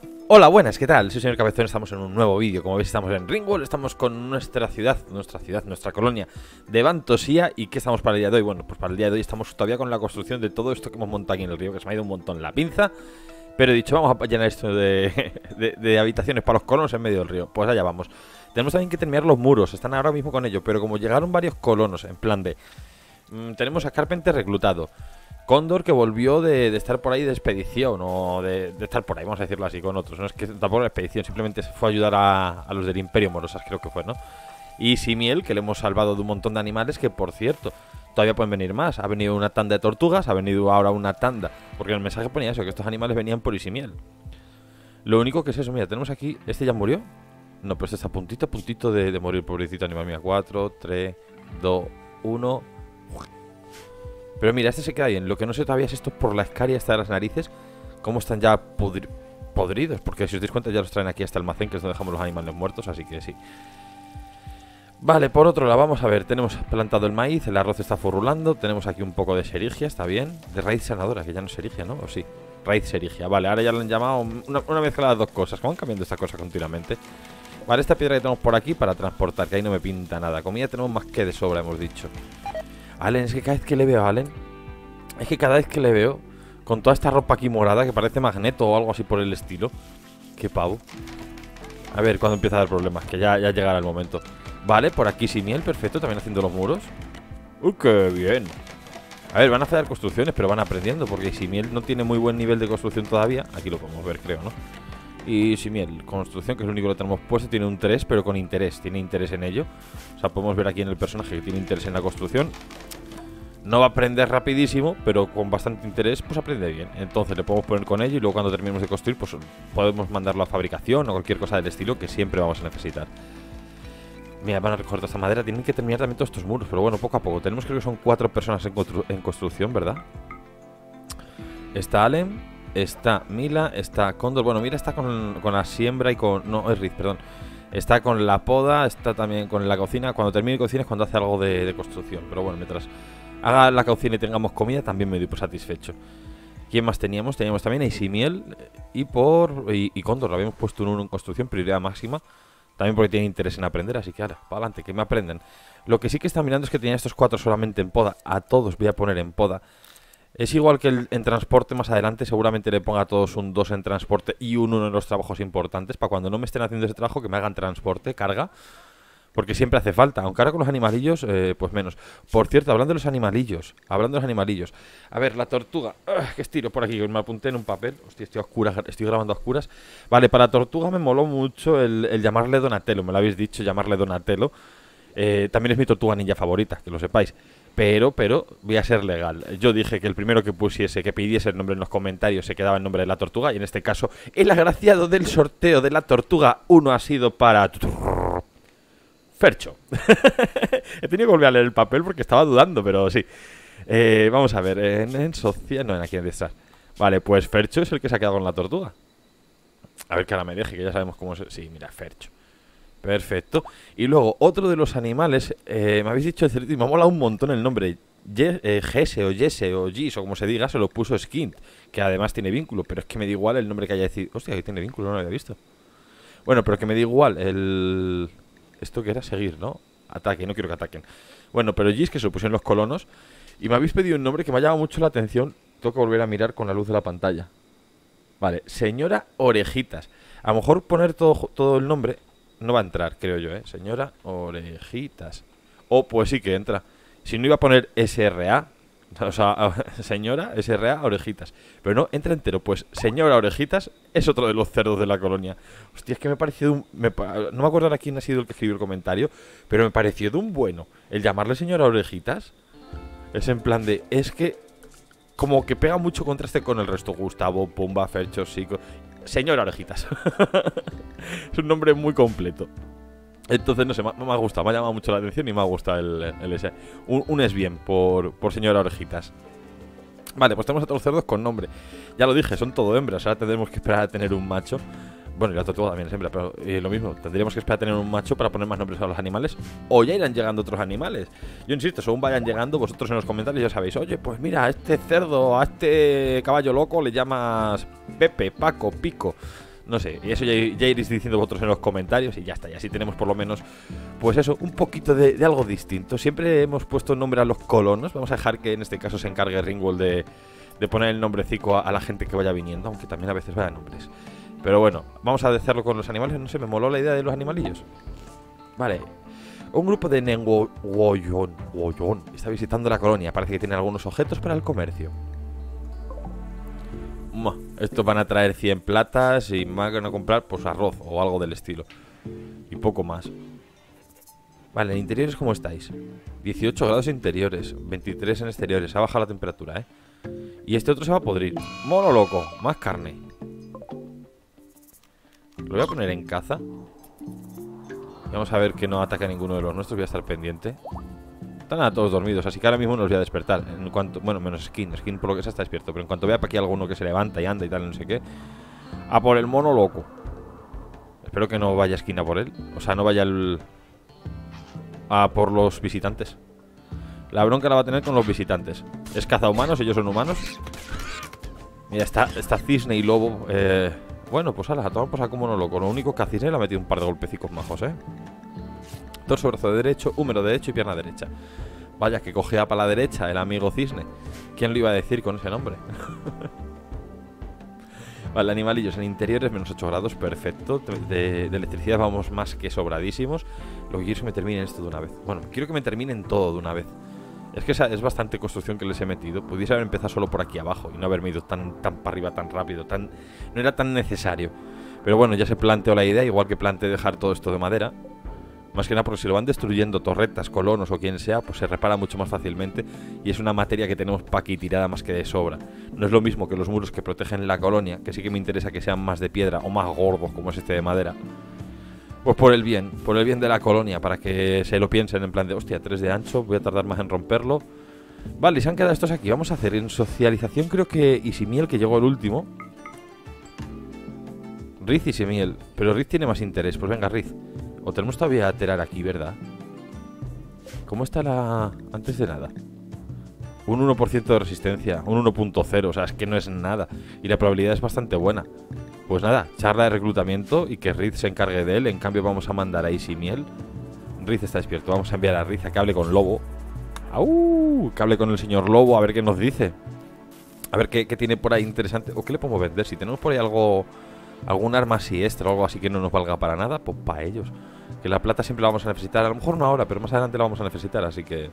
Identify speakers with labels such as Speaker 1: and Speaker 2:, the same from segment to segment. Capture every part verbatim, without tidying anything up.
Speaker 1: Hola, buenas, ¿qué tal? Soy señor Cabezón, estamos en un nuevo vídeo. Como veis estamos en Ringworld, estamos con nuestra ciudad, nuestra ciudad, nuestra colonia de Vantosía. ¿Y qué estamos para el día de hoy? Bueno, pues para el día de hoy estamos todavía con la construcción de todo esto que hemos montado aquí en el río, que se me ha ido un montón la pinza. Pero he dicho, vamos a llenar esto de, de, de habitaciones para los colonos en medio del río. Pues allá vamos. Tenemos también que terminar los muros, están ahora mismo con ello. Pero como llegaron varios colonos, en plan de... Mmm, tenemos a Carpenter reclutado, Cóndor, que volvió de, de estar por ahí de expedición, o de, de estar por ahí, vamos a decirlo así, con otros. No es que tampoco era expedición, simplemente se fue a ayudar a, a los del Imperio Morosas, creo que fue, ¿no? Y Simiel, que le hemos salvado de un montón de animales, que por cierto, todavía pueden venir más. Ha venido una tanda de tortugas, ha venido ahora una tanda, porque en el mensaje ponía eso, que estos animales venían por Isimiel. Lo único que es eso, mira, tenemos aquí, ¿este ya murió? No, pues está a puntito, a puntito de, de morir, pobrecito animal. Mira, cuatro, tres, dos, uno... Pero mira, este se queda bien. Lo que no sé todavía es esto por la escaria esta de las narices, cómo están ya podri podridos. Porque si os dais cuenta ya los traen aquí hasta el almacén, que es donde dejamos los animales muertos, así que sí. Vale, por otro lado, vamos a ver. Tenemos plantado el maíz, el arroz está furulando. Tenemos aquí un poco de serigia, está bien. De raíz sanadora, que ya no es serigia, ¿no? ¿O sí? Raíz serigia, vale, ahora ya lo han llamado una, una mezcla de las dos cosas. ¿Cómo van cambiando esta cosa continuamente? Vale, esta piedra que tenemos por aquí para transportar, que ahí no me pinta nada. Comida tenemos más que de sobra, hemos dicho. Allen, es que cada vez que le veo a Allen, es que cada vez que le veo con toda esta ropa aquí morada, que parece Magneto o algo así por el estilo. Qué pavo. A ver, cuando empieza a dar problemas, que ya, ya llegará el momento. Vale, por aquí Simiel, perfecto, también haciendo los muros. ¡Uy, qué bien! A ver, van a hacer construcciones, pero van aprendiendo, porque Simiel no tiene muy buen nivel de construcción todavía. Aquí lo podemos ver, creo, ¿no? Y Simiel, construcción, que es lo único que lo tenemos puesto, tiene un tres, pero con interés, tiene interés en ello. O sea, podemos ver aquí en el personaje que tiene interés en la construcción. No va a aprender rapidísimo, pero con bastante interés, pues aprende bien. Entonces le podemos poner con ello y luego cuando terminemos de construir, pues podemos mandarlo a fabricación o cualquier cosa del estilo que siempre vamos a necesitar. Mira, van a recoger toda esta madera, tienen que terminar también todos estos muros, pero bueno, poco a poco. Tenemos, creo que son cuatro personas en, en construcción, ¿verdad? Está Allen, está Mila, está Cóndor. Bueno, Mila está con, con la siembra y con... No, es Riz, perdón. Está con la poda, está también con la cocina. Cuando termine cocina es cuando hace algo de, de construcción. Pero bueno, mientras haga la cocina y tengamos comida, también me doy por satisfecho. ¿Quién más teníamos? Teníamos también a Isimiel y por y, y Cóndor. Lo habíamos puesto en uno en construcción, prioridad máxima. También porque tiene interés en aprender, así que ahora, para adelante, que me aprendan. Lo que sí que está mirando es que tenía estos cuatro solamente en poda. A todos voy a poner en poda. Es igual que el, en transporte más adelante, seguramente le ponga a todos un dos en transporte y un uno en los trabajos importantes, para cuando no me estén haciendo ese trabajo que me hagan transporte, carga, porque siempre hace falta, aunque ahora con los animalillos, eh, pues menos. Por cierto, hablando de los animalillos, hablando de los animalillos, a ver, la tortuga, ¡ugh! Que estiro por aquí, que me apunté en un papel, hostia, estoy a oscuras, estoy grabando a oscuras. Vale, para la tortuga me moló mucho el, el llamarle Donatello, me lo habéis dicho, llamarle Donatello. Eh, también es mi tortuga ninja favorita, que lo sepáis. Pero, pero, voy a ser legal. Yo dije que el primero que pusiese, que pidiese el nombre en los comentarios, se quedaba el nombre de la tortuga. Y en este caso, el agraciado del sorteo de la tortuga uno ha sido para... Fercho. He tenido que volver a leer el papel porque estaba dudando, pero sí. Eh, vamos a ver, en, en social... No, en aquí en detrás. Vale, pues Fercho es el que se ha quedado con la tortuga. A ver que ahora me deje, que ya sabemos cómo es... Sí, mira, Fercho. Perfecto. Y luego, otro de los animales, eh, me habéis dicho el cerdito y me ha molado un montón el nombre. Ye, eh, Gese o Yese o Gis o como se diga, se lo puso Skint, que además tiene vínculo, pero es que me da igual el nombre que haya decidido. Hostia, que tiene vínculo, no lo había visto. Bueno, pero que me da igual el... Esto que era seguir, ¿no? Ataque, no quiero que ataquen. Bueno, pero Gis, que se lo pusieron los colonos. Y me habéis pedido un nombre que me ha llamado mucho la atención. Tengo que volver a mirar con la luz de la pantalla. Vale, señora Orejitas. A lo mejor poner todo, todo el nombre... No va a entrar, creo yo, ¿eh? Señora Orejitas. O pues sí que entra. Si no iba a poner S R A, o sea, señora S R A Orejitas. Pero no, entra entero. Pues señora Orejitas es otro de los cerdos de la colonia. Hostia, es que me pareció de un... Me, no me acuerdo ahora quién ha sido el que escribió el comentario, pero me pareció de un bueno. El llamarle señora Orejitas es en plan de... Es que como que pega mucho contraste con el resto. Gustavo, Pumba, Fercho, Sico... Señora Orejitas. Es un nombre muy completo. Entonces, no sé, me, me ha gustado, me ha llamado mucho la atención y me ha gustado el, el ese. Un, un es bien por, por señora Orejitas. Vale, pues tenemos a todos los cerdos con nombre. Ya lo dije, son todo hembras. Ahora tendremos que esperar a tener un macho. Bueno, y la tortuga también es hembra, pero eh, lo mismo. Tendríamos que esperar a tener un macho para poner más nombres a los animales. O ya irán llegando otros animales. Yo insisto, según vayan llegando, vosotros en los comentarios ya sabéis. Oye, pues mira, a este cerdo, a este caballo loco le llamas Pepe, Paco, Pico. No sé, y eso ya, ya iréis diciendo vosotros en los comentarios y ya está. Y así tenemos por lo menos, pues eso, un poquito de, de algo distinto. Siempre hemos puesto nombre a los colonos. Vamos a dejar que en este caso se encargue Ringwall de, de poner el nombrecico a, a la gente que vaya viniendo, aunque también a veces vaya nombres. Pero bueno, vamos a hacerlo con los animales. No sé, me moló la idea de los animalillos. Vale. Un grupo de Nengowoyon Woyon está visitando la colonia. Parece que tiene algunos objetos para el comercio. Mua, estos van a traer cien platas y más que no comprar, pues arroz o algo del estilo. Y poco más. Vale, en interiores, ¿cómo estáis? dieciocho grados interiores, veintitrés en exteriores. Ha bajado la temperatura, ¿eh? Y este otro se va a podrir. Mono loco, más carne. Lo voy a poner en caza. Vamos a ver que no ataque a ninguno de los nuestros. Voy a estar pendiente. Están a todos dormidos, así que ahora mismo no los voy a despertar. En cuanto, bueno, menos Skin. Skin por lo que sea está despierto. Pero en cuanto vea para aquí alguno que se levanta y anda y tal, no sé qué, a por el mono loco. Espero que no vaya Skin a por él. O sea, no vaya el... a por los visitantes. La bronca la va a tener con los visitantes. Es caza humanos, ellos son humanos. Mira, está, está cisne y lobo. Eh, bueno, pues ala, a tomar por saco mono loco. Lo único que a cisne le ha metido un par de golpecicos majos, ¿eh? Torso, brazo derecho, húmero derecho y pierna derecha. Vaya, que cogea para la derecha el amigo cisne. ¿Quién lo iba a decir con ese nombre? Vale, animalillos en interiores, menos ocho grados, perfecto. De, de electricidad vamos más que sobradísimos. Lo que quiero es que me terminen esto de una vez. Bueno, quiero que me terminen todo de una vez. Es que esa es bastante construcción que les he metido. Pudiese haber empezado solo por aquí abajo y no haberme ido tan, tan para arriba, tan rápido, tan... No era tan necesario. Pero bueno, ya se planteó la idea, igual que planteé dejar todo esto de madera. Más que nada porque si lo van destruyendo torretas, colonos o quien sea, pues se repara mucho más fácilmente. Y es una materia que tenemos para aquí tirada más que de sobra. No es lo mismo que los muros que protegen la colonia, que sí que me interesa que sean más de piedra o más gordos como es este de madera. Pues por el bien, por el bien de la colonia, para que se lo piensen en plan de, hostia, tres de ancho, voy a tardar más en romperlo. Vale, y se han quedado estos aquí. Vamos a hacer en socialización, creo que Isimiel, que llegó el último. Riz y Isimiel, pero Riz tiene más interés. Pues venga, Riz. O tenemos todavía a Terar aquí, ¿verdad? ¿Cómo está la...? Antes de nada, un uno por ciento de resistencia, un uno punto cero, o sea, es que no es nada. Y la probabilidad es bastante buena. Pues nada, charla de reclutamiento y que Riz se encargue de él. En cambio vamos a mandar a Isimiel. Riz está despierto, vamos a enviar a Riz a que hable con Lobo. ¡Au! Que hable con el señor Lobo, a ver qué nos dice. A ver qué, qué tiene por ahí interesante. O qué le podemos vender, si tenemos por ahí algo... algún arma así extra o algo así que no nos valga para nada, pues para ellos. Que la plata siempre la vamos a necesitar. A lo mejor no ahora, pero más adelante la vamos a necesitar, así que...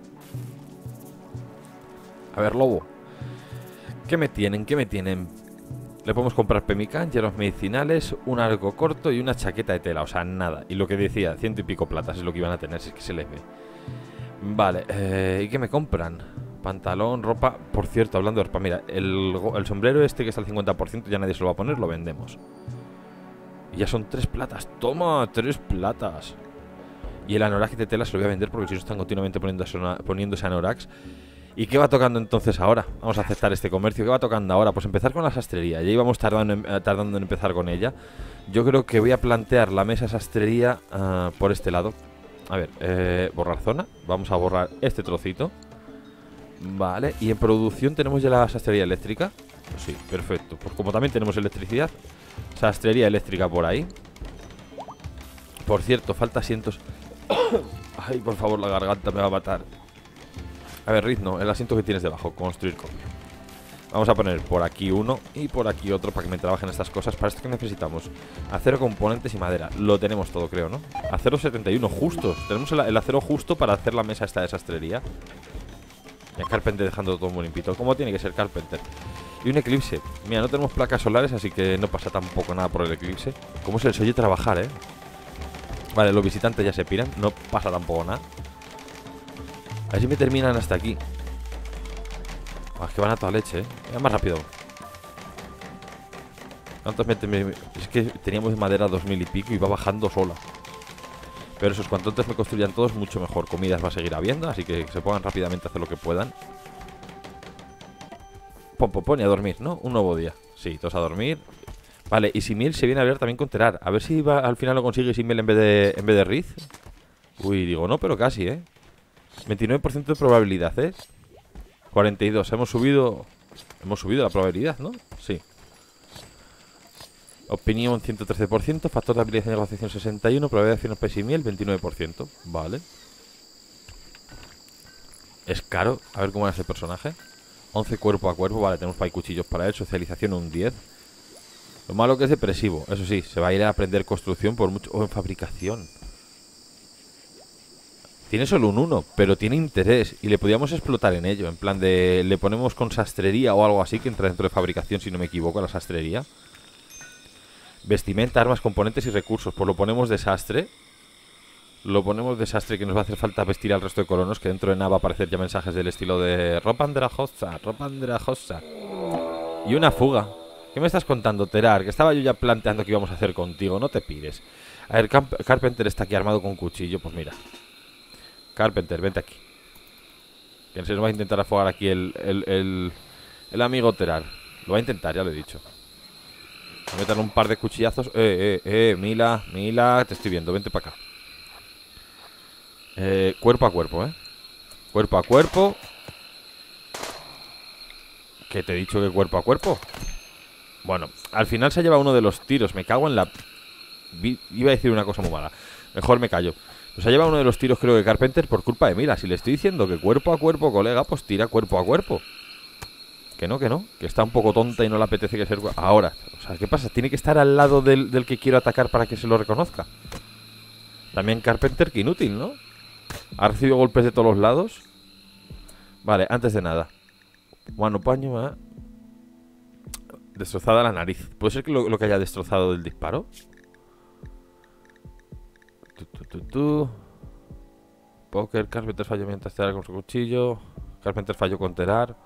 Speaker 1: A ver, Lobo, ¿qué me tienen? ¿Qué me tienen? Le podemos comprar pemicán, hierbas medicinales, un arco corto y una chaqueta de tela. O sea, nada. Y lo que decía, ciento y pico platas es lo que iban a tener, si es que se les ve. Vale, eh, ¿y qué me compran? Pantalón, ropa... Por cierto, hablando de ropa, mira, el, el sombrero este que está al cincuenta por ciento ya nadie se lo va a poner, lo vendemos. Y ya son tres platas. ¡Toma! ¡Tres platas! Y el anorak de tela se lo voy a vender porque si no están continuamente poniéndose, poniéndose anoraks. ¿Y qué va tocando entonces ahora? Vamos a aceptar este comercio. ¿Qué va tocando ahora? Pues empezar con la sastrería. Ya íbamos tardando en, tardando en empezar con ella. Yo creo que voy a plantear la mesa sastrería uh, por este lado. A ver, eh, borrar zona. Vamos a borrar este trocito. Vale, y en producción tenemos ya la sastrería eléctrica. Pues sí, perfecto. Pues como también tenemos electricidad, sastrería eléctrica por ahí. Por cierto, falta asientos. Ay, por favor, la garganta me va a matar. A ver, Riz, no, el asiento que tienes debajo, construir copia. Vamos a poner por aquí uno y por aquí otro para que me trabajen estas cosas. Para esto que necesitamos acero, componentes y madera. Lo tenemos todo, creo, ¿no? Acero setenta y uno, justos. Tenemos el, el acero justo para hacer la mesa esta de sastrería. Y a Carpenter dejando todo muy limpito, como tiene que ser Carpenter. Y un eclipse. Mira, no tenemos placas solares, así que no pasa tampoco nada por el eclipse. ¿Cómo se les oye trabajar, eh? Vale, los visitantes ya se piran, no pasa tampoco nada. A ver si me terminan hasta aquí. Ah, es que van a toda leche, eh. Venga, más rápido. ¿Cuántos me, me, es que teníamos de madera dos mil y pico y va bajando sola. Pero esos, cuanto antes me construyan todos, mucho mejor. Comidas va a seguir habiendo, así que se pongan rápidamente a hacer lo que puedan. Pon, pon, pon y a dormir, ¿no? Un nuevo día. Sí, todos a dormir. Vale, y Isimiel se viene a ver también con Terar. A ver si va, al final lo consigue Isimiel en vez de, en vez de Riz. Uy, digo, no, pero casi, ¿eh? veintinueve por ciento de probabilidad, ¿eh? cuarenta y dos, hemos subido... Hemos subido la probabilidad, ¿no? Sí. Opinión ciento trece por ciento, factor de habilidad de negociación sesenta y uno, probabilidad de acción pez y miel veintinueve por ciento. Vale. Es caro. A ver cómo es el personaje. once cuerpo a cuerpo, vale, tenemos para ahí cuchillos para él. Socialización un diez. Lo malo que es depresivo. Eso sí, se va a ir a aprender construcción por mucho. O en fabricación. Tiene solo un uno, pero tiene interés. Y le podíamos explotar en ello. En plan de... Le ponemos con sastrería o algo así, que entra dentro de fabricación, si no me equivoco, la sastrería. Vestimenta, armas, componentes y recursos. Pues lo ponemos desastre. Lo ponemos desastre, que nos va a hacer falta vestir al resto de colonos, que dentro de nada va a aparecer ya mensajes del estilo de ropa andrajosa, ropa andrajosa. Y una fuga. ¿Qué me estás contando, Terar? Que estaba yo ya planteando qué íbamos a hacer contigo. No te pires. A ver, Carpenter está aquí armado con cuchillo. Pues mira. Carpenter, vente aquí. Que se nos va a intentar afogar aquí el, el, el, el amigo Terar. Lo va a intentar, ya lo he dicho. Voy a meterle un par de cuchillazos. Eh, eh, eh, Mila, Mila, te estoy viendo, vente para acá. Eh, cuerpo a cuerpo, eh. Cuerpo a cuerpo. ¿Qué te he dicho que cuerpo a cuerpo? Bueno, al final se lleva uno de los tiros. Me cago en la... Iba a decir una cosa muy mala. Mejor me callo. Pues ha llevado uno de los tiros, creo que Carpenter, por culpa de Mila. Si le estoy diciendo que cuerpo a cuerpo, colega, pues tira cuerpo a cuerpo. Que no, que no, que está un poco tonta y no le apetece que ser... Ahora, o sea, ¿qué pasa? Tiene que estar al lado del, del que quiero atacar para que se lo reconozca. También Carpenter, que inútil, ¿no? Ha recibido golpes de todos los lados. Vale, antes de nada. Mano paño, ¿eh? Destrozada la nariz. ¿Puede ser que lo, lo que haya destrozado del disparo? Tu, tu, tu, tu. Poker, Carpenter falló mientras terar con su cuchillo. Carpenter falló con terar.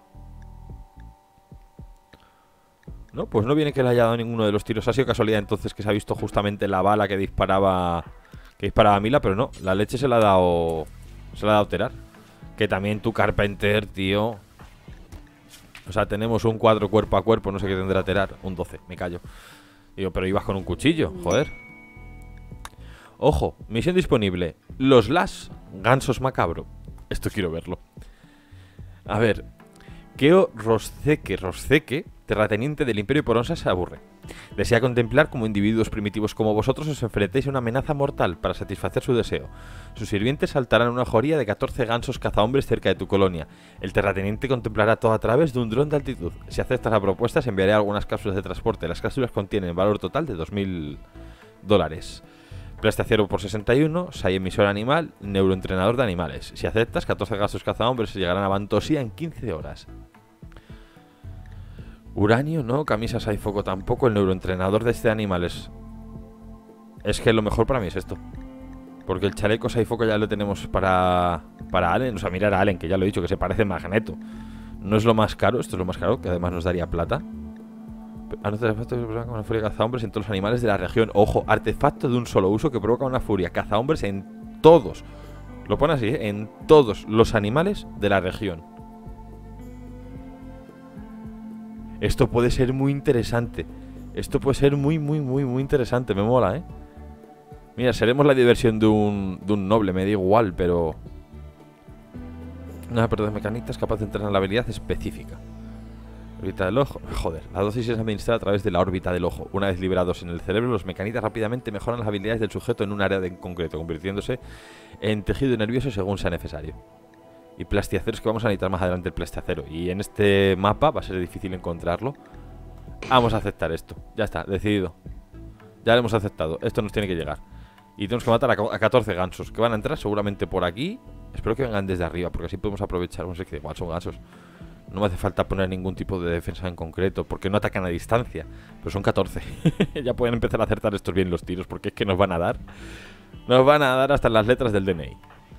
Speaker 1: No, pues no viene que le haya dado ninguno de los tiros. Ha sido casualidad entonces que se ha visto justamente la bala que disparaba Que disparaba a Mila, pero no, la leche se la ha dado Se la ha dado Terar. Que también tu Carpenter, tío. O sea, tenemos un cuatro cuerpo a cuerpo. No sé qué tendrá Terar, un doce, me callo. Digo, pero ibas con un cuchillo, joder. Ojo, misión disponible. Los Las gansos macabro. Esto quiero verlo. A ver, Keo Rosceque, Rosceque, terrateniente del Imperio Poronsa, se aburre. Desea contemplar cómo individuos primitivos como vosotros os enfrentéis a una amenaza mortal para satisfacer su deseo. Sus sirvientes saltarán una joría de catorce gansos cazahombres cerca de tu colonia. El terrateniente contemplará todo a través de un dron de altitud. Si aceptas la propuesta, se enviaré algunas cápsulas de transporte. Las cápsulas contienen valor total de dos mil dólares. Plastiacero por sesenta y uno, Sai emisor animal, neuroentrenador de animales. Si aceptas, catorce gansos cazahombres se llegarán a Vantosía en quince horas. Uranio, no, camisas hay foco tampoco. El neuroentrenador de este animal es... Es que lo mejor para mí es esto. Porque el chaleco hay foco ya lo tenemos para... Para Allen, o sea, mirar a Allen, que ya lo he dicho, que se parece a Magneto. No es lo más caro, esto es lo más caro, que además nos daría plata. Artefacto que provoca una furia cazahombres en todos los animales de la región. Ojo, artefacto de un solo uso que provoca una furia cazahombres en todos. Lo pone así, ¿eh? En todos los animales de la región. Esto puede ser muy interesante. Esto puede ser muy, muy, muy, muy interesante. Me mola, ¿eh? Mira, seremos la diversión de un, de un noble. Me da igual, pero... Una pérdida de mecánicas capaz de entrenar la habilidad específica. Órbita del ojo. Joder, la dosis es administrada a través de la órbita del ojo. Una vez liberados en el cerebro, los mecanitas rápidamente mejoran las habilidades del sujeto en un área en concreto, convirtiéndose en tejido nervioso según sea necesario. Y plastiaceros que vamos a necesitar más adelante el plastiacero. Y en este mapa va a ser difícil encontrarlo. Vamos a aceptar esto. Ya está, decidido. Ya lo hemos aceptado. Esto nos tiene que llegar. Y tenemos que matar a catorce gansos que van a entrar seguramente por aquí. Espero que vengan desde arriba, porque así podemos aprovechar. No sé, que igual son gansos. No me hace falta poner ningún tipo de defensa en concreto, porque no atacan a distancia. Pero son catorce. Ya pueden empezar a acertar estos bien los tiros, porque es que nos van a dar. Nos van a dar hasta las letras del D N I.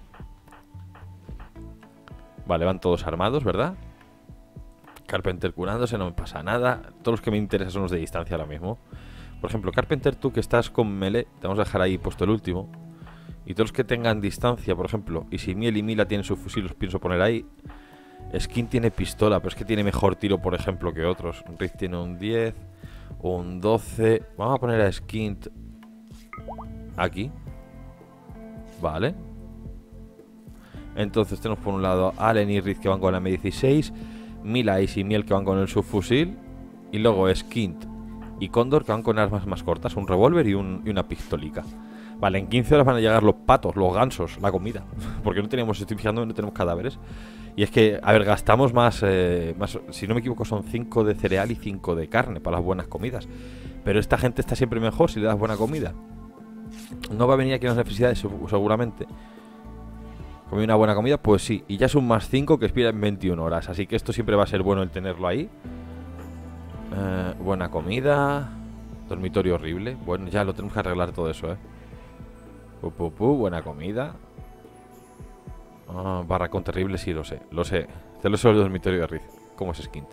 Speaker 1: Vale, van todos armados, ¿verdad? Carpenter curándose, no me pasa nada. Todos los que me interesan son los de distancia ahora mismo. Por ejemplo, Carpenter, tú que estás con melee, te vamos a dejar ahí puesto el último. Y todos los que tengan distancia, por ejemplo, y si Miel y Mila tienen su fusil, los pienso poner ahí. Skin tiene pistola, pero es que tiene mejor tiro, por ejemplo, que otros. Rick tiene un diez, un doce. Vamos a poner a Skin aquí. Vale. Entonces tenemos por un lado a Allen y Rick que van con la M dieciséis, Mila y Simiel que van con el subfusil, y luego Skint Y Cóndor, que van con armas más cortas, un revólver y, un, y una pistolica. Vale, en quince horas van a llegar los patos, los gansos, la comida. Porque no tenemos, estoy fijando, no tenemos cadáveres. Y es que, a ver, gastamos más, eh, más, si no me equivoco, son cinco de cereal y cinco de carne para las buenas comidas. Pero esta gente está siempre mejor si le das buena comida. No va a venir aquí las necesidades, seguramente. Comí una buena comida, pues sí. Y ya es un más cinco que expira en veintiuna horas. Así que esto siempre va a ser bueno el tenerlo ahí. Eh, buena comida. Dormitorio horrible. Bueno, ya lo tenemos que arreglar todo eso, eh. Pu, pu, pu, buena comida. Ah, barracón terrible, sí, lo sé. Lo sé. Te lo sé el dormitorio de Riz. ¿Cómo es esquinto?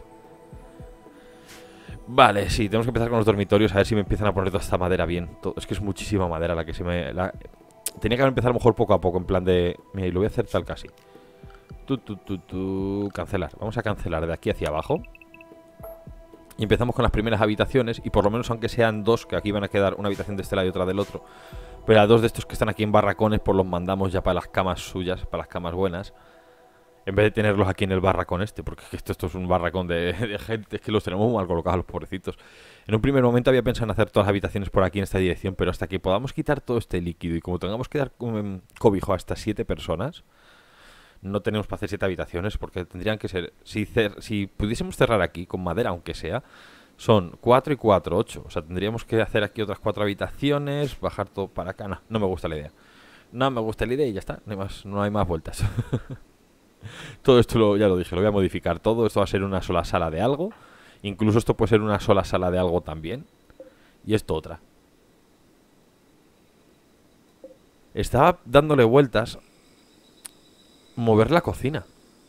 Speaker 1: Vale, sí, tenemos que empezar con los dormitorios. A ver si me empiezan a poner toda esta madera bien. Todo, es que es muchísima madera la que se me... La... Tenía que haber empezado a lo mejor poco a poco. En plan de... Mira, y lo voy a hacer tal casi. Tu, tu, tu, tu, cancelar. Vamos a cancelar de aquí hacia abajo. Y empezamos con las primeras habitaciones. Y por lo menos aunque sean dos, que aquí van a quedar una habitación de este lado y otra del otro. Pero a dos de estos que están aquí en barracones, pues los mandamos ya para las camas suyas, para las camas buenas. En vez de tenerlos aquí en el barracón este, porque esto, esto es un barracón de, de gente, es que los tenemos muy mal colocados los pobrecitos. En un primer momento había pensado en hacer todas las habitaciones por aquí en esta dirección, pero hasta que podamos quitar todo este líquido y como tengamos que dar um, cobijo a estas siete personas, no tenemos para hacer siete habitaciones, porque tendrían que ser, si, cer si pudiésemos cerrar aquí con madera, aunque sea, son cuatro y cuatro, ocho. O sea, tendríamos que hacer aquí otras cuatro habitaciones, bajar todo para acá. No, no me gusta la idea. No me gusta la idea y ya está, no hay más, no hay más vueltas. Todo esto lo, ya lo dije, lo voy a modificar todo. Esto va a ser una sola sala de algo. Incluso esto puede ser una sola sala de algo también. Y esto otra. Estaba dándole vueltas mover la cocina.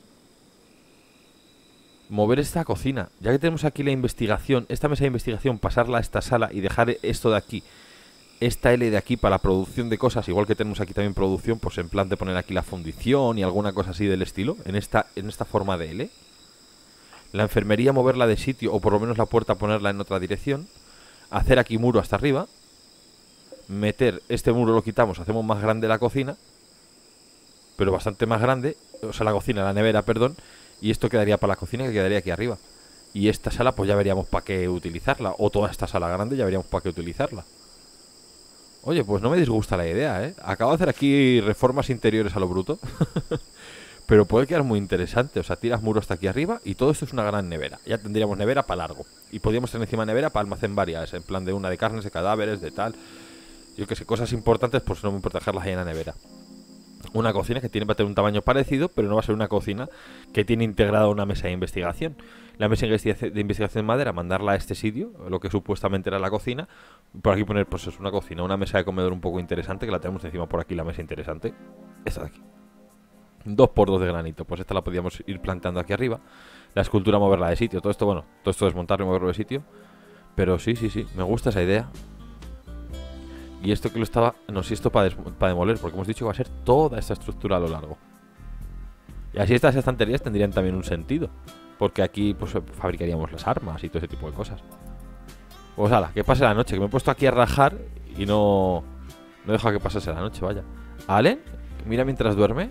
Speaker 1: Mover esta cocina. Ya que tenemos aquí la investigación, esta mesa de investigación, pasarla a esta sala y dejar esto de aquí, esta L de aquí para la producción de cosas, igual que tenemos aquí también producción, pues en plan de poner aquí la fundición y alguna cosa así del estilo, en esta, en esta forma de L. La enfermería moverla de sitio, o por lo menos la puerta ponerla en otra dirección. Hacer aquí muro hasta arriba. Meter este muro, lo quitamos, hacemos más grande la cocina, pero bastante más grande, o sea la cocina, la nevera, perdón. Y esto quedaría para la cocina, que quedaría aquí arriba. Y esta sala pues ya veríamos para qué utilizarla, o toda esta sala grande ya veríamos para qué utilizarla. Oye, pues no me disgusta la idea, ¿eh? Acabo de hacer aquí reformas interiores a lo bruto. Pero puede quedar muy interesante. O sea, tiras muros hasta aquí arriba y todo esto es una gran nevera. Ya tendríamos nevera para largo. Y podríamos tener encima nevera para almacén varias. En plan de una de carnes, de cadáveres, de tal. Yo que sé, cosas importantes, pues no me importa dejarlas ahí en la nevera. Una cocina que tiene, va a tener un tamaño parecido, pero no va a ser una cocina que tiene integrada una mesa de investigación. La mesa de investigación de madera, mandarla a este sitio, lo que supuestamente era la cocina. Por aquí poner, pues es una cocina, una mesa de comedor un poco interesante, que la tenemos encima por aquí, la mesa interesante. Esta de aquí. Dos por dos de granito, pues esta la podíamos ir plantando aquí arriba. La escultura moverla de sitio, todo esto, bueno, todo esto desmontarlo y moverlo de sitio. Pero sí, sí, sí, me gusta esa idea. Y esto que lo estaba... No sé, esto para pa demoler, porque hemos dicho que va a ser toda esta estructura a lo largo. Y así estas estanterías tendrían también un sentido, porque aquí pues fabricaríamos las armas y todo ese tipo de cosas. Pues ala, que pase la noche, que me he puesto aquí a rajar y no... No he dejado que pasase la noche, vaya. ¿Allen? Mira mientras duerme.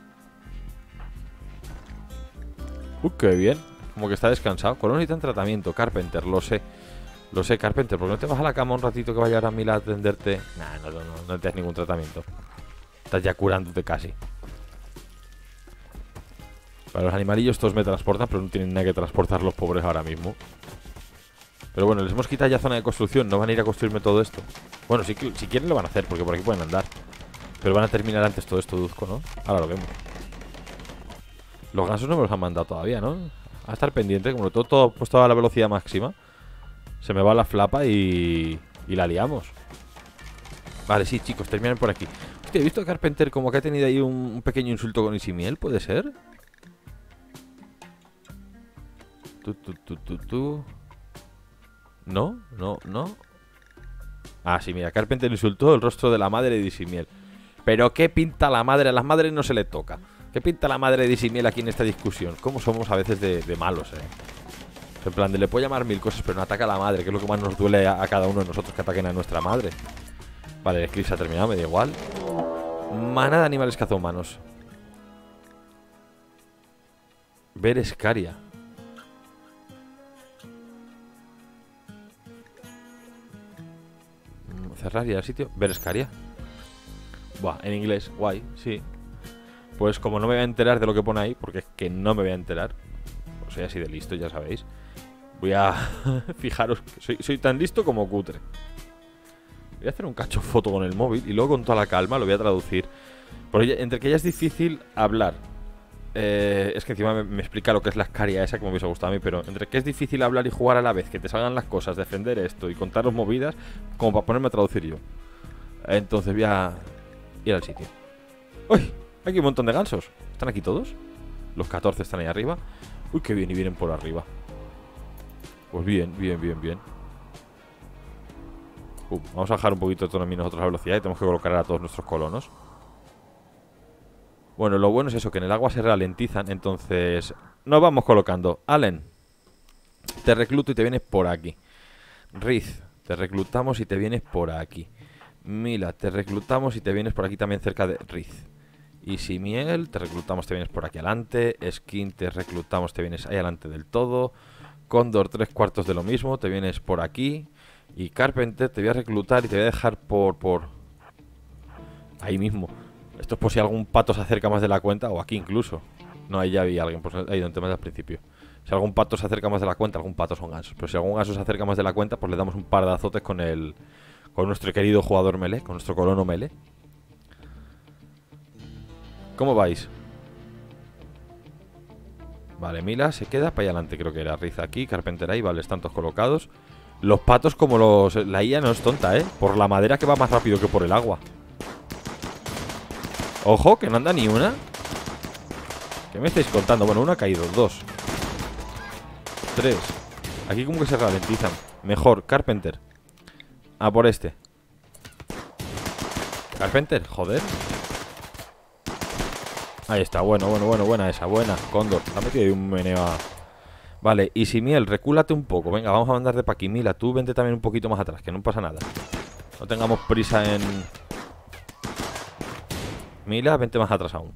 Speaker 1: Uy, qué bien. Como que está descansado. Colonita en tratamiento, Carpenter, lo sé. Lo sé, Carpenter, ¿por qué no te vas a la cama un ratito que vaya ahora a Mila a atenderte? Nah, no, no, no, no te das ningún tratamiento. Estás ya curándote casi. Para los animalillos todos me transportan, pero no tienen nada que transportar los pobres ahora mismo. Pero bueno, les hemos quitado ya zona de construcción, no van a ir a construirme todo esto. Bueno, si, si quieren lo van a hacer, porque por aquí pueden andar. Pero van a terminar antes todo esto, deduzco, ¿no? Ahora lo vemos. Los gansos no me los han mandado todavía, ¿no? A estar pendiente, como lo tengo todo puesto a la velocidad máxima. Se me va la flapa y... y la liamos. Vale, sí, chicos, terminan por aquí. Hostia, he visto a Carpenter como que ha tenido ahí un, un pequeño insulto con Isimiel, ¿puede ser? Tu, tu, tu, tu, tu. No, no, no. Ah, sí, mira, Carpenter insultó el rostro de la madre de Isimiel. Pero ¿qué pinta la madre? A las madres no se le toca. ¿Qué pinta la madre de Isimiel aquí en esta discusión? ¿Cómo somos a veces de, de malos, eh? En plan, de le puedo llamar mil cosas, pero no ataca a la madre, que es lo que más nos duele a, a cada uno de nosotros, que ataquen a nuestra madre. Vale, el eclipse ha terminado, me da igual. Manada de animales cazahumanos. Ver Escaria. cerrar y al sitio. Ver Escaria. Buah, en inglés, guay, sí. Pues como no me voy a enterar de lo que pone ahí, porque es que no me voy a enterar, pues soy así de listo, ya sabéis. Voy a fijaros, soy, soy tan listo como cutre. Voy a hacer un cacho foto con el móvil y luego con toda la calma lo voy a traducir. Porque entre que ya es difícil hablar, eh, es que encima me, me explica lo que es la Escaria esa que me hubiese gustado a mí, pero entre que es difícil hablar y jugar a la vez, que te salgan las cosas, defender esto y contaros movidas, como para ponerme a traducir yo. Entonces voy a ir al sitio. ¡Uy! Hay un montón de gansos. ¿Están aquí todos? Los catorce están ahí arriba. Uy, qué bien, y vienen por arriba. Pues bien, bien, bien, bien. uh, Vamos a bajar un poquito de tono nosotros la velocidad y tenemos que colocar a todos nuestros colonos. Bueno, lo bueno es eso, que en el agua se ralentizan. Entonces nos vamos colocando. Allen, te recluto y te vienes por aquí. Riz, te reclutamos y te vienes por aquí. Mila, te reclutamos y te vienes por aquí también cerca de Riz. Y Simiel, te reclutamos, te vienes por aquí adelante. Skin, te reclutamos, te vienes ahí adelante del todo. Cóndor, tres cuartos de lo mismo, te vienes por aquí. Y Carpenter, te voy a reclutar y te voy a dejar por... por... ahí mismo. Esto es por si algún pato se acerca más de la cuenta, o aquí incluso. No, ahí ya había alguien, pues ahí donde más al principio. Si algún pato se acerca más de la cuenta, algún pato son gansos. Pero si algún ganso se acerca más de la cuenta, pues le damos un par de azotes con el... con nuestro querido jugador melee, con nuestro colono melee. ¿Cómo vais? Vale, Mila se queda para allá adelante, creo que era Riz aquí, Carpenter ahí, vale, están todos colocados. Los patos como los... la I A no es tonta, ¿eh? Por la madera que va más rápido que por el agua. Ojo, que no anda ni una. ¿Qué me estáis contando? Bueno, una ha caído, dos, tres. Aquí como que se ralentizan. Mejor, Carpenter. A por este. Carpenter, joder. Ahí está, bueno, bueno, bueno, buena esa, buena. Cóndor, la ha metido ahí un meneo a... Vale, y Simiel, recúlate un poco. Venga, vamos a mandar de pa' aquí. Mila, tú vente también un poquito más atrás, que no pasa nada. No tengamos prisa en... Mila, vente más atrás aún.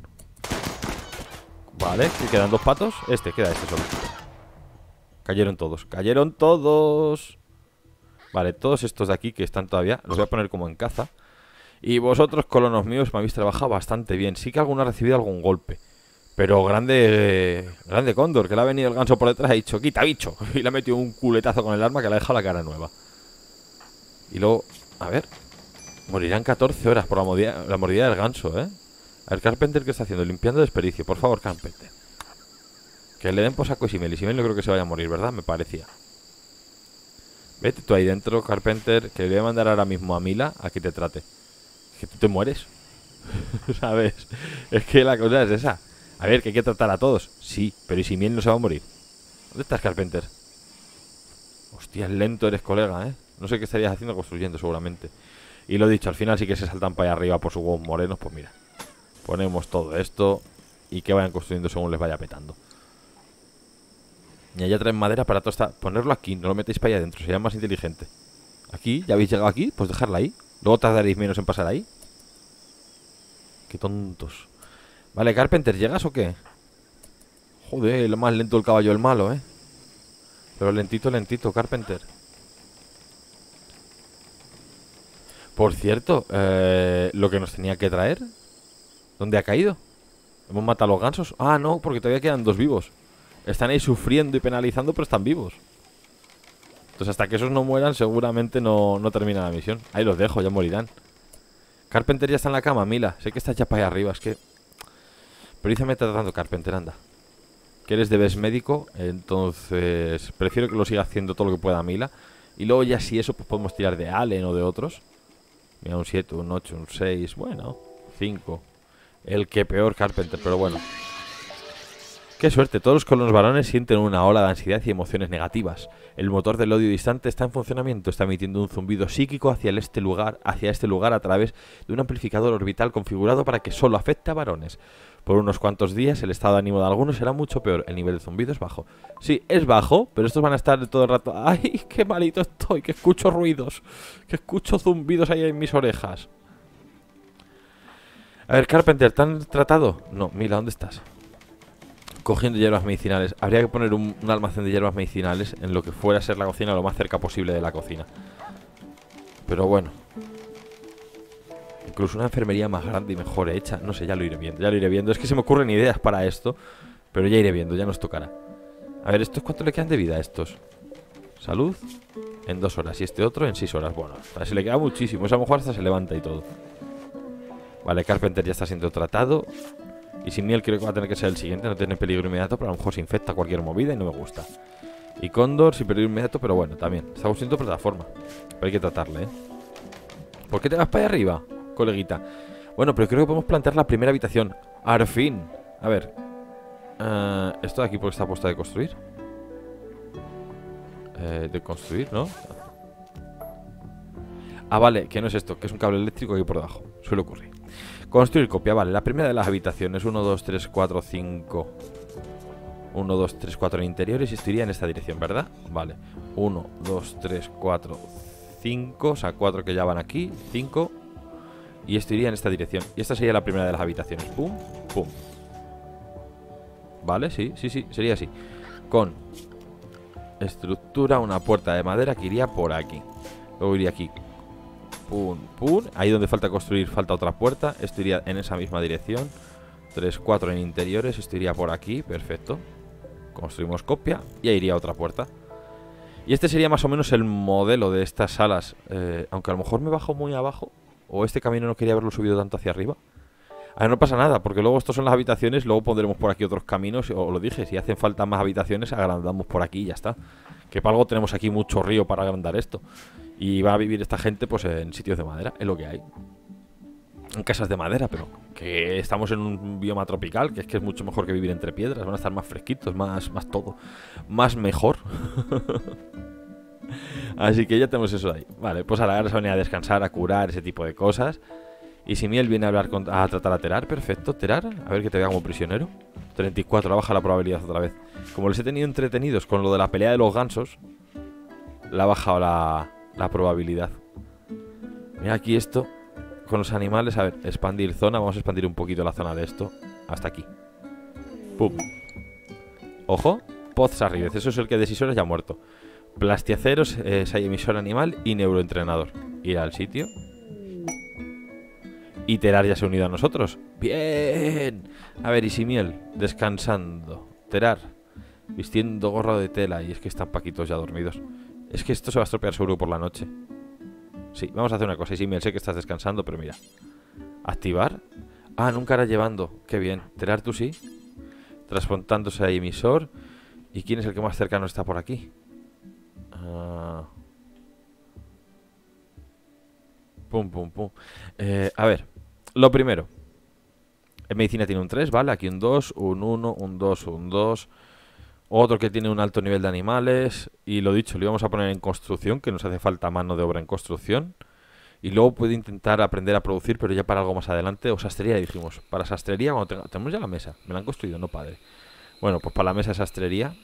Speaker 1: Vale, que quedan dos patos. Este, queda este solo. Cayeron todos, cayeron todos. Vale, todos estos de aquí que están todavía los voy a poner como en caza. Y vosotros, colonos míos, me habéis trabajado bastante bien. Sí que alguno ha recibido algún golpe, pero grande, grande Cóndor, que le ha venido el ganso por detrás y ha dicho, quita bicho. Y le ha metido un culetazo con el arma que le ha dejado la cara nueva. Y luego, a ver, morirán catorce horas por la mordida, la mordida del ganso, ¿eh? A ver, Carpenter, ¿qué está haciendo? Limpiando desperdicio, por favor, Carpenter. Que le den por saco a Simiel. Y Simiel no creo que se vaya a morir, ¿verdad? Me parecía. Vete tú ahí dentro, Carpenter, que le voy a mandar ahora mismo a Mila a que te trate. Que tú te mueres. ¿Sabes? Es que la cosa es esa. A ver, que hay que tratar a todos. Sí, pero ¿y Simiel no se va a morir? ¿Dónde estás, Carpenter? Hostia, lento eres, colega, ¿eh? No sé qué estarías haciendo, construyendo seguramente. Y lo dicho, al final sí que se saltan para allá arriba por sus huevos morenos. Pues mira, ponemos todo esto y que vayan construyendo según les vaya petando. Y allá traen madera para todo esta... Ponerlo aquí, no lo metéis para allá adentro, sería más inteligente. Aquí, ya habéis llegado aquí, pues dejarla ahí. Luego tardaréis menos en pasar ahí. Qué tontos. Vale, Carpenter, ¿llegas o qué? Joder, lo más lento el caballo el malo, ¿eh? Pero lentito, lentito, Carpenter. Por cierto, eh, lo que nos tenía que traer, ¿dónde ha caído? ¿Hemos matado a los gansos? Ah, no, porque todavía quedan dos vivos. Están ahí sufriendo y penalizando, pero están vivos. Entonces hasta que esos no mueran seguramente no, no termina la misión. Ahí los dejo, ya morirán. Carpenter ya está en la cama, Mila. Sé que estás ya para allá arriba, es que... Prevízame tratando, Carpenter, anda. Que eres de best médico, entonces prefiero que lo siga haciendo todo lo que pueda Mila. Y luego ya si eso pues podemos tirar de Allen o de otros. Mira, un siete, un ocho, un seis, bueno, cinco. El que peor, Carpenter, pero bueno. Qué suerte, todos los colonos varones sienten una ola de ansiedad y emociones negativas. El motor del odio distante está en funcionamiento, está emitiendo un zumbido psíquico hacia el este lugar, hacia este lugar a través de un amplificador orbital configurado para que solo afecte a varones. Por unos cuantos días el estado de ánimo de algunos será mucho peor, el nivel de zumbido es bajo. Sí, es bajo, pero estos van a estar todo el rato... ¡Ay, qué malito estoy! Que escucho ruidos, que escucho zumbidos ahí en mis orejas. A ver, Carpenter, ¿te han tratado? No, Mila, ¿dónde estás? Cogiendo hierbas medicinales. Habría que poner un, un almacén de hierbas medicinales en lo que fuera a ser la cocina lo más cerca posible de la cocina. Pero bueno. Incluso una enfermería más grande y mejor hecha. No sé, ya lo iré viendo, ya lo iré viendo. Es que se me ocurren ideas para esto. Pero ya iré viendo, ya nos tocará. A ver, ¿estos cuánto le quedan de vida a estos? Salud en dos horas y este otro en seis horas. Bueno, a se le queda muchísimo. Eso a lo mejor hasta se levanta y todo. Vale, Carpenter ya está siendo tratado. Y Simiel creo que va a tener que ser el siguiente. No tiene peligro inmediato, pero a lo mejor se infecta cualquier movida y no me gusta. Y Cóndor sin peligro inmediato, pero bueno, también. Estamos siendo plataforma. Pero hay que tratarle, ¿eh? ¿Por qué te vas para allá arriba, coleguita? Bueno, pero creo que podemos plantear la primera habitación. Al fin. A ver. Uh, esto de aquí porque está puesto de construir. Eh, de construir, ¿no? Ah, vale, que no es esto, que es un cable eléctrico aquí por debajo. Suele ocurrir. Construir copia, vale. La primera de las habitaciones, uno, dos, tres, cuatro, cinco. uno, dos, tres, cuatro en interiores y esto iría en esta dirección, ¿verdad? Vale. uno, dos, tres, cuatro, cinco. O sea, cuatro que ya van aquí. cinco. Y esto iría en esta dirección. Y esta sería la primera de las habitaciones. Pum, pum. Vale, sí, sí, sí, sería así. Con estructura, una puerta de madera que iría por aquí. Luego iría aquí. Pum, pum. Ahí donde falta construir falta otra puerta. Esto iría en esa misma dirección. tres, cuatro en interiores. Esto iría por aquí, perfecto. Construimos copia y ahí iría otra puerta. Y este sería más o menos el modelo de estas salas. eh, Aunque a lo mejor me bajo muy abajo. O este camino no quería haberlo subido tanto hacia arriba. A ver, no pasa nada, porque luego estos son las habitaciones. Luego pondremos por aquí otros caminos. O lo dije, si hacen falta más habitaciones, agrandamos por aquí y ya está. Que para algo tenemos aquí mucho río para agrandar esto. Y va a vivir esta gente pues en sitios de madera, es lo que hay. En casas de madera, pero que estamos en un bioma tropical, que es que es mucho mejor que vivir entre piedras. Van a estar más fresquitos, más, más todo. Más mejor. Así que ya tenemos eso ahí. Vale, pues ahora se van a ir a descansar, a curar, ese tipo de cosas. Y si Miel viene a hablar con, a tratar a Terar, perfecto, Terar, a ver que te vea como prisionero. treinta y cuatro, baja la probabilidad otra vez. Como les he tenido entretenidos con lo de la pelea de los gansos, le ha bajado la, la probabilidad. Mira aquí esto, con los animales, a ver, expandir zona, vamos a expandir un poquito la zona de esto, hasta aquí. Pum. Ojo, Pozarribez, eso es el que de seis horas ya ha muerto. Plastiaceros, eh, hay emisor animal y neuroentrenador. Ir al sitio. Y Terar ya se ha unido a nosotros. ¡Bien! A ver, Isimiel, descansando. Terar, vistiendo gorro de tela. Y es que están paquitos ya dormidos. Es que esto se va a estropear seguro por la noche. Sí, vamos a hacer una cosa, Isimiel, sé que estás descansando, pero mira. Activar. Ah, nunca hará llevando. Qué bien. Terar, tú sí. Transportándose a emisor. ¿Y quién es el que más cercano está por aquí? Uh... Pum, pum, pum. Eh, a ver, lo primero. En medicina tiene un tres, ¿vale? Aquí un dos, un uno, un dos, un dos. Otro que tiene un alto nivel de animales. Y lo dicho, lo íbamos a poner en construcción, que nos hace falta mano de obra en construcción. Y luego puede intentar aprender a producir, pero ya para algo más adelante. O sastrería, dijimos. Para sastrería, cuando tenga, tenemos ya la mesa. Me la han construido, no padre. Bueno, pues para la mesa de sastrería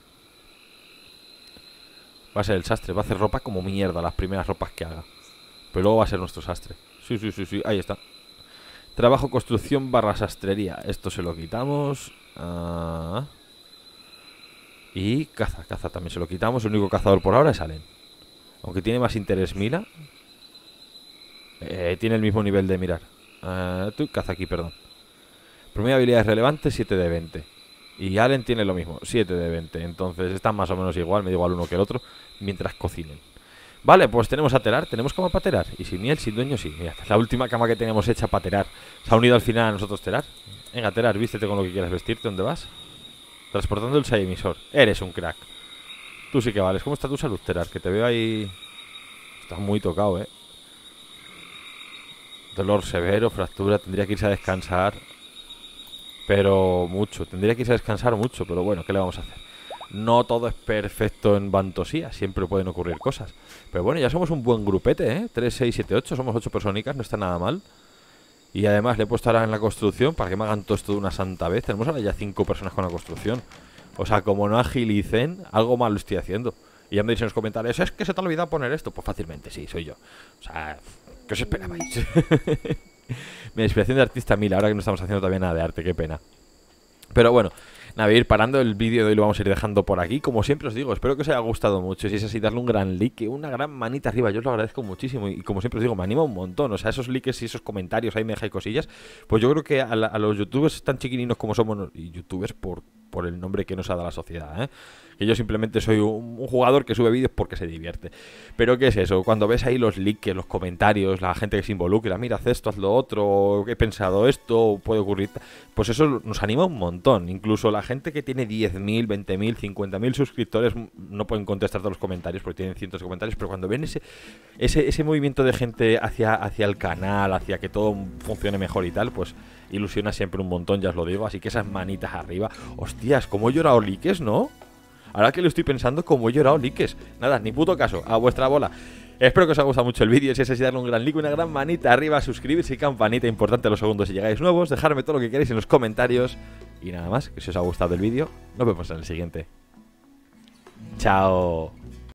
Speaker 1: va a ser el sastre. Va a hacer ropa como mierda, las primeras ropas que haga. Pero luego va a ser nuestro sastre. Sí, sí, sí, sí, ahí está. Trabajo, construcción, barra sastrería. Esto se lo quitamos. Ah. Y caza, caza también se lo quitamos. El único cazador por ahora es Allen. Aunque tiene más interés Mila. Eh, tiene el mismo nivel de mirar. Uh, tú, caza aquí, perdón. Promedio de habilidades relevantes, siete de veinte. Y Allen tiene lo mismo, siete de veinte. Entonces están más o menos igual, me da igual uno que el otro. Mientras cocinen. Vale, pues tenemos a Terar, tenemos cama para Terar. Y sin miel, sin dueño, sí. Mira, la última cama que teníamos hecha para Terar. Se ha unido al final a nosotros Terar. Venga, Terar, vístete con lo que quieras vestirte. ¿Dónde vas? Transportando el emisor. Eres un crack. Tú sí que vales. ¿Cómo está tu salud, Terar? Que te veo ahí... Estás muy tocado, ¿eh? Dolor severo, fractura. Tendría que irse a descansar. Pero mucho. Tendría que irse a descansar mucho. Pero bueno, ¿qué le vamos a hacer? No todo es perfecto en Vantosía, siempre pueden ocurrir cosas. Pero bueno, ya somos un buen grupete, ¿eh? tres, seis, siete, ocho, somos ocho personicas, no está nada mal. Y además le he puesto ahora en la construcción para que me hagan todo esto de una santa vez. Tenemos ahora ya cinco personas con la construcción. O sea, como no agilicen, algo mal lo estoy haciendo. Y ya me dicen en los comentarios, es que se te ha olvidado poner esto. Pues fácilmente, sí, soy yo. O sea, ¿qué os esperabais? Mi inspiración de artista mil, ahora que no estamos haciendo todavía nada de arte, qué pena. Pero bueno, Nada, voy a ir parando el vídeo de hoy, lo vamos a ir dejando por aquí. Como siempre os digo, espero que os haya gustado mucho. Si es así, darle un gran like, una gran manita arriba. Yo os lo agradezco muchísimo. Y como siempre os digo, me anima un montón. O sea, esos likes y esos comentarios ahí me dejáis cosillas. Pues yo creo que a, la, a los youtubers tan chiquininos como somos, y youtubers por, por el nombre que nos ha dado la sociedad, ¿eh? Que yo simplemente soy un, un jugador que sube vídeos porque se divierte. Pero ¿qué es eso? Cuando ves ahí los likes, los comentarios, la gente que se involucra, mira, haz esto, haz lo otro, he pensado esto, puede ocurrir, pues eso nos anima un montón. Incluso la gente que tiene diez mil, veinte mil, cincuenta mil suscriptores no pueden contestar todos los comentarios porque tienen cientos de comentarios, pero cuando ven ese ese, ese movimiento de gente hacia, hacia el canal, hacia que todo funcione mejor y tal, pues ilusiona siempre un montón, ya os lo digo. Así que esas manitas arriba, hostias, cómo he llorado likes, ¿no? Ahora que lo estoy pensando, como he llorado likes. Nada, ni puto caso, a vuestra bola. Espero que os haya gustado mucho el vídeo. Si es así, darle un gran like, una gran manita arriba, suscribirse y campanita importante los segundos si llegáis nuevos. Dejarme todo lo que queráis en los comentarios. Y nada más, que si os ha gustado el vídeo, nos vemos en el siguiente. Chao.